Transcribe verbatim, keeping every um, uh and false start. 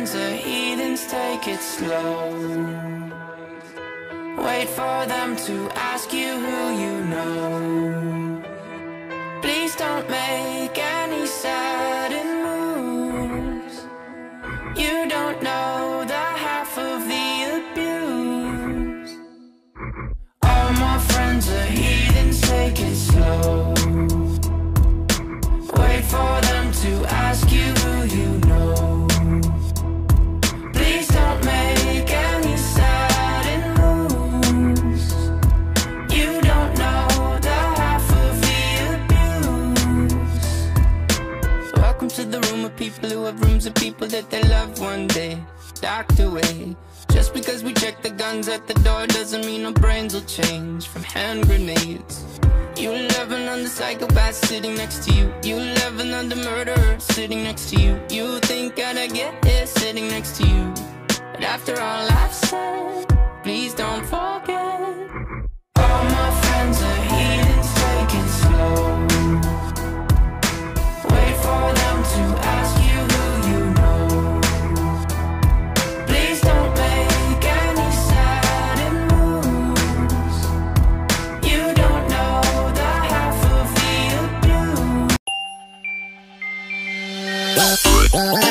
friends are heathens, take it slow. Wait for them to ask you who you know. Please don't make any sudden moves. You don't know the half of the abuse. All my friends are heathens, take it slow. Wait for them to ask you who you know. Please don't make any sudden moves. You don't know the half of the abuse. Welcome to the room of people who have rooms of people that they love one day docked away. Just because we check the guns at the door doesn't mean our brains will change from hand grenades. You love another psychopath sitting next to you. You love another murderer sitting next to you. You think I'd get here sitting next to you. But after all I've said, please don't forget. All my friends are heathens, take it slow. Wait for them to ask you who you know. Please don't make any sudden moves. You don't know the half of the abuse.